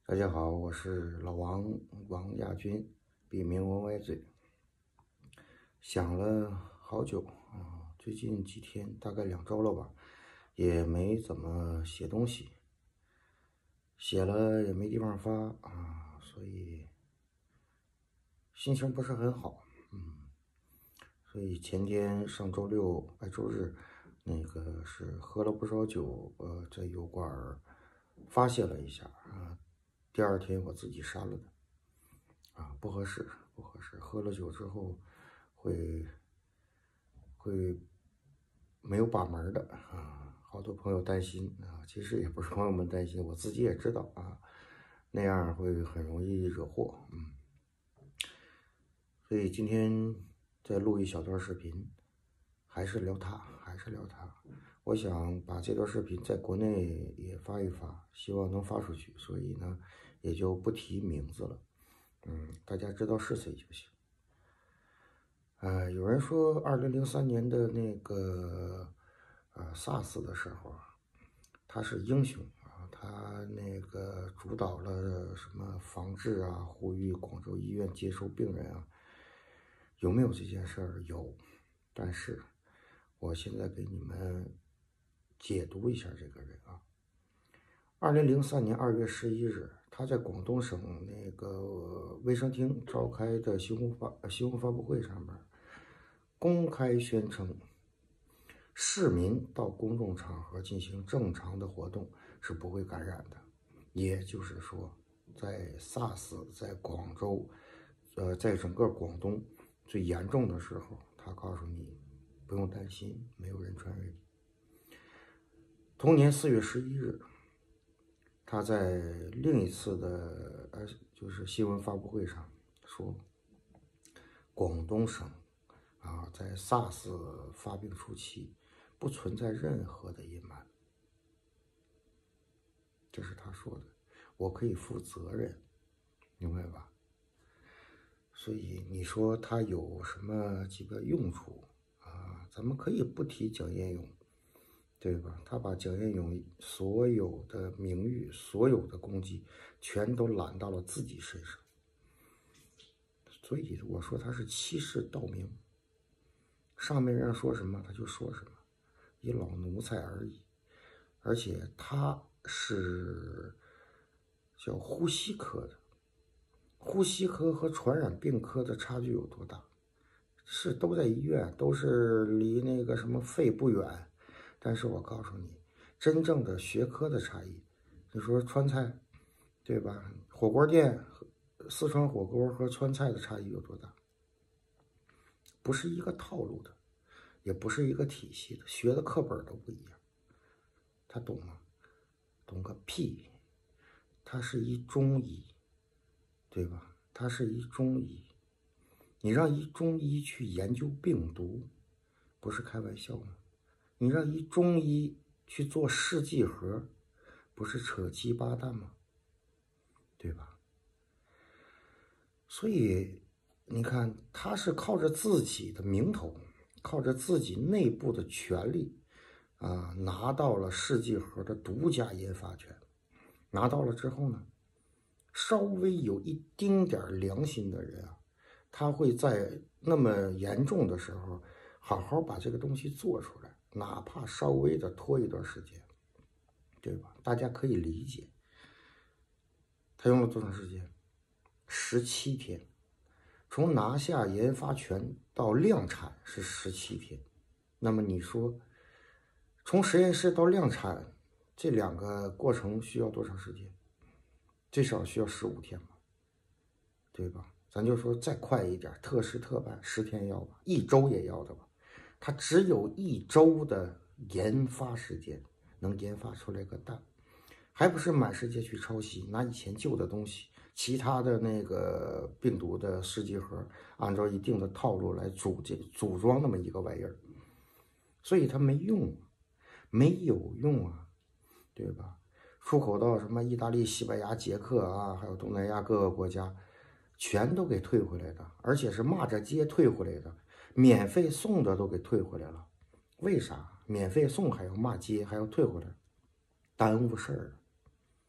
大家好，我是老王亚军，笔名文歪嘴。想了好久啊，最近几天大概2周了吧，也没怎么写东西，写了也没地方发啊，所以心情不是很好。所以前天上周六周日，是喝了不少酒，在油管发泄了一下啊。第二天我自己删了的。不合适，不合适。喝了酒之后会没有把门的啊，好多朋友担心啊，其实也不是朋友们担心，我自己也知道啊，那样会很容易惹祸。所以今天再录一小段视频，还是聊他。我想把这段视频在国内也发一发，希望能发出去，所以呢，也就不提名字了。大家知道是谁就行。有人说2003年的SARS 的时候，他是英雄啊，他主导了什么防治啊，呼吁广州医院接收病人啊，有没有这件事儿？有，但是我现在给你们解读一下这个人啊。2003年2月11日，他在广东省卫生厅召开的新闻发布会上面，公开宣称，市民到公众场合进行正常的活动是不会感染的。也就是说，在 SARS 在广州，在整个广东最严重的时候，他告诉你不用担心，没有人传染你。同年4月11日，他在另一次的就是新闻发布会上说，广东省在 SARS 发病初期不存在任何的隐瞒，这是他说的，我可以负责任，明白吧？所以你说他有什么几个用处啊？咱们可以不提蒋彦勇，对吧？他把蒋彦勇所有的名誉、所有的功绩，全都揽到了自己身上。所以我说他是欺世盗名，上面人说什么他就说什么，一老奴才而已。而且他是叫呼吸科的，呼吸科和传染病科的差距有多大？是都在医院，都是离什么肺不远，但是我告诉你，真正的学科的差异，你说川菜，对吧？火锅店，四川火锅和川菜的差异有多大？不是一个套路的，也不是一个体系的，学的课本都不一样。他懂吗？懂个屁！他是一中医，对吧？他是一中医，你让一中医去研究病毒，不是开玩笑吗？你让一中医去做试剂盒，不是扯鸡巴蛋吗？对吧？所以你看，他是靠着自己的名头，靠着自己内部的权力拿到了试剂盒的独家研发权。拿到了之后呢，稍微有一丁点良心的人他会在那么严重的时候好好把这个东西做出来，哪怕稍微的拖一段时间，对吧？大家可以理解。他用了多长时间？17天。从拿下研发权到量产是17天。那么你说，从实验室到量产这2个过程需要多长时间？最少需要15天吧，对吧？咱就说再快一点，特事特办10天要吧，1周也要的吧。它只有1周的研发时间，能研发出来个蛋，还不是满世界去抄袭，拿以前旧的东西，其他的病毒的试剂盒，按照一定的套路来组装那么一个玩意儿，所以它没用，没有用啊，对吧？出口到什么意大利、西班牙、捷克还有东南亚各个国家，全都给退回来的，而且是骂着街退回来的，免费送的都给退回来了。为啥？免费送还要骂街，还要退回来，耽误事儿。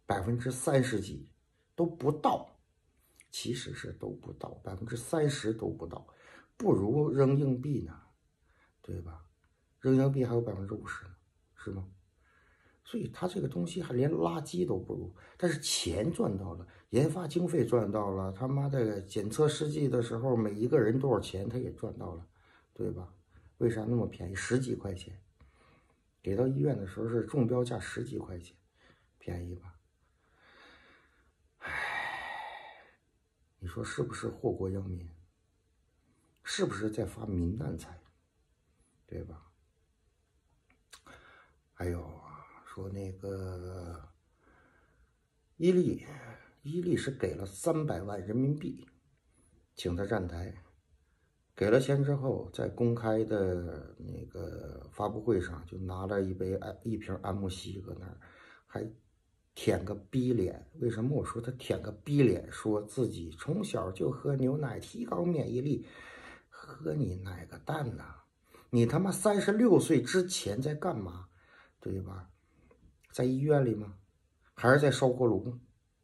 30%几都不到，其实是都不到，30%都不到，不如扔硬币呢，对吧？扔硬币还有50%呢，是吗？所以它这个东西还连垃圾都不如，但是钱赚到了，研发经费赚到了，他妈的检测试剂的时候每一个人多少钱他也赚到了，对吧？为啥那么便宜？10几块钱，给到医院的时候是中标价10几块钱，便宜吧？唉，你说是不是祸国殃民？是不是在发民难财？对吧？还有说那个伊利是给了300万人民币，请他站台。给了钱之后，在公开的那个发布会上，就拿了一瓶安慕希搁那儿，还舔个逼脸。为什么我说他舔个逼脸？说自己从小就喝牛奶提高免疫力，喝你奶个蛋呐！你他妈36岁之前在干嘛？对吧？在医院里吗？还是在烧锅炉？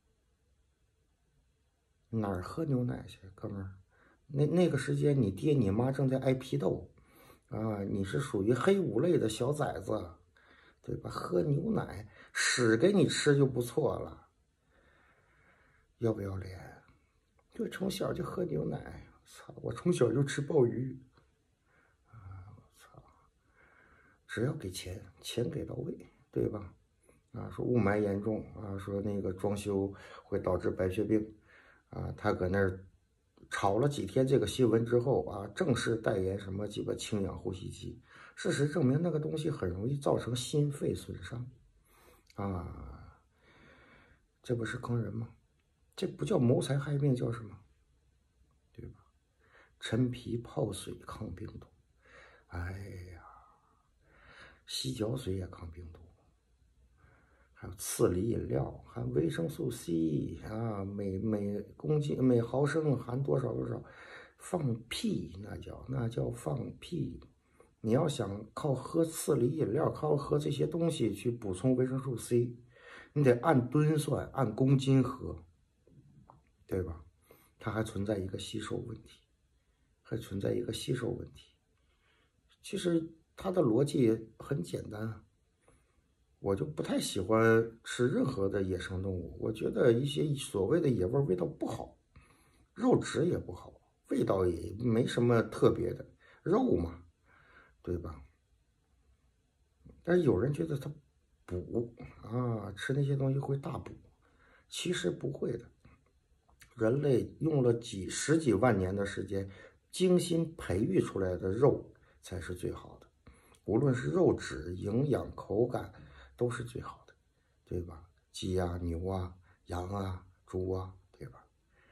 哪儿喝牛奶去，哥们儿？那个时间，你爹你妈正在挨批斗，啊，你是属于黑五类的小崽子，对吧？喝牛奶，屎给你吃就不错了，要不要脸？就从小就喝牛奶，操！我从小就吃鲍鱼，啊，操！只要给钱，钱给到位，对吧？啊，说雾霾严重啊，说那个装修会导致白血病，啊，他搁那儿炒了几天这个新闻之后啊，正式代言什么鸡巴氢氧呼吸机。事实证明，那个东西很容易造成心肺损伤，啊，这不是坑人吗？这不叫谋财害命，叫什么？对吧？陈皮泡水抗病毒，哎呀，洗脚水也抗病毒。还有次梨饮料含维生素 C 啊，每公斤每毫升含多少多少，放屁那叫放屁！你要想靠喝次梨饮料，靠喝这些东西去补充维生素 C，你得按吨算，按公斤喝，对吧？它还存在一个吸收问题，其实它的逻辑很简单啊。我就不太喜欢吃任何的野生动物，我觉得一些所谓的野味味道不好，肉质也不好，味道也没什么特别的，肉嘛，对吧？但是有人觉得它补啊，吃那些东西会大补，其实不会的。人类用了十几万年的时间，精心培育出来的肉才是最好的，无论是肉质、营养、口感，都是最好的，对吧？鸡啊、牛啊、羊啊、猪啊，对吧？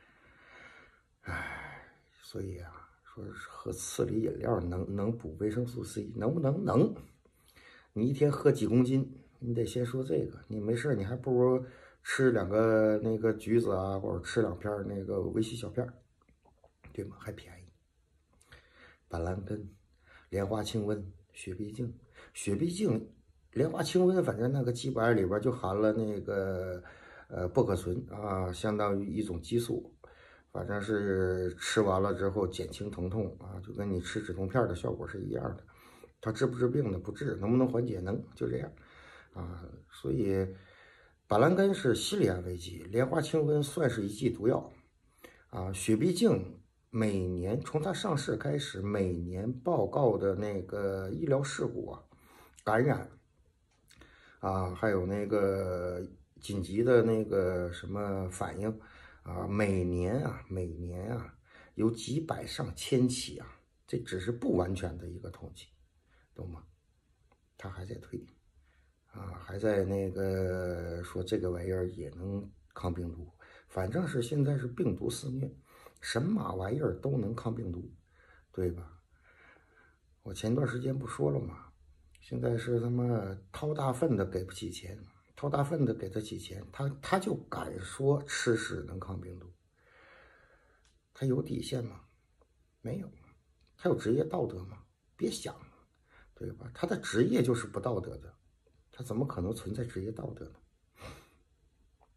唉，所以啊，说喝次梨饮料能补维生素 C，能不能？能。你一天喝几公斤？你得先说这个。你没事，你还不如吃2个那个橘子啊，或者吃2片那个维 C 小片，对吗？还便宜。板蓝根、莲花清瘟、雪碧净、莲花清瘟，反正那个鸡巴里边就含了那个薄荷醇啊，相当于一种激素，反正是吃完了之后减轻疼痛啊，就跟你吃止痛片的效果是一样的。它治不治病呢？不治。能不能缓解？能，就这样啊。所以板蓝根是心理安慰剂，莲花清瘟算是一剂毒药啊。雪碧净每年从它上市开始，每年报告的那个医疗事故啊、感染啊，还有那个紧急的那个什么反应啊，每年啊有几百上千起啊，这只是不完全的一个统计，懂吗？他还在推啊，还在那个说这个玩意儿也能抗病毒，反正是现在是病毒肆虐，什么玩意儿都能抗病毒，对吧？我前段时间不说了吗？现在是他妈掏大粪的给不起钱，掏大粪的给得起钱，他就敢说吃屎能抗病毒，他有底线吗？没有。他有职业道德吗？别想，对吧？他的职业就是不道德的，他怎么可能存在职业道德呢？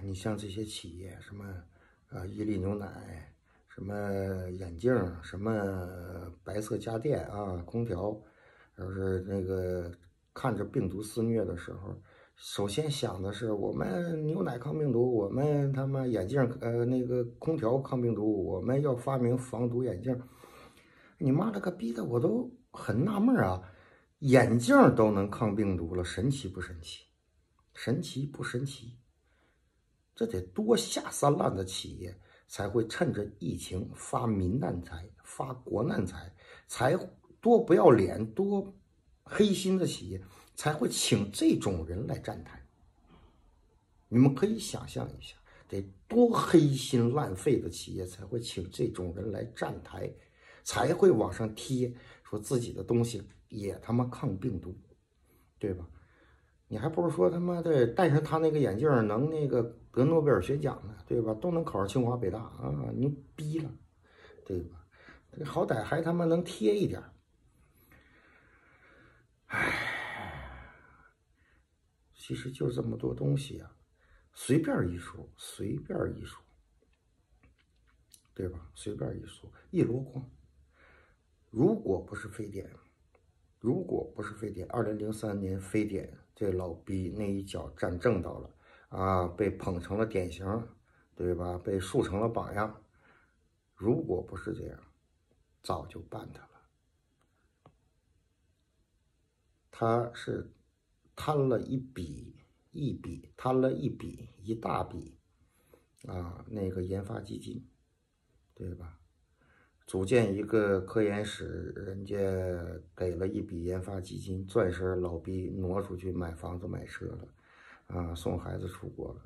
你像这些企业，什么伊利牛奶，什么眼镜，什么白色家电啊，空调，要是那个看着病毒肆虐的时候，首先想的是我们牛奶抗病毒，我们他妈眼镜那个空调抗病毒，我们要发明防毒眼镜。你妈了个逼的，我都很纳闷啊！眼镜都能抗病毒了，神奇不神奇？神奇不神奇？这得多下三滥的企业才会趁着疫情发民难财、发国难财，才多不要脸、多黑心的企业才会请这种人来站台。你们可以想象一下，得多黑心烂肺的企业才会请这种人来站台，才会往上贴说自己的东西也他妈抗病毒，对吧？你还不如说他妈的戴上他那个眼镜能那个得诺贝尔学奖呢，对吧？都能考上清华北大啊，牛逼了，对吧？这好歹还他妈能贴一点。唉，其实就这么多东西啊，随便一说，随便一说，对吧？随便一说，一箩筐。如果不是非典，2003年非典，这老逼那一脚站正道了啊，被捧成了典型，对吧？被树成了榜样。如果不是这样，早就办他了。他是贪了一大笔啊，那个研发基金，对吧？组建一个科研室，人家给了一笔研发基金，钻石老逼挪出去买房子买车了，啊，送孩子出国了。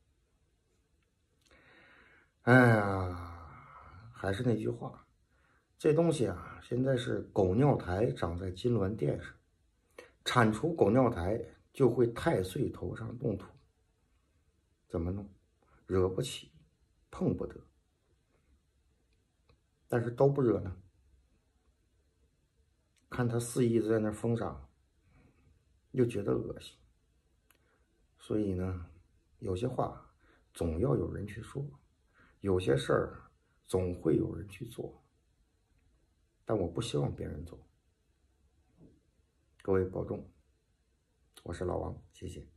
哎呀，还是那句话，这东西啊，现在是狗尿苔长在金銮殿上，铲除狗尿苔就会太岁头上动土。怎么弄？惹不起，碰不得。但是都不惹呢，看他肆意在那疯长，又觉得恶心。所以呢，有些话总要有人去说，有些事儿总会有人去做，但我不希望别人做。各位保重，我是老王，谢谢。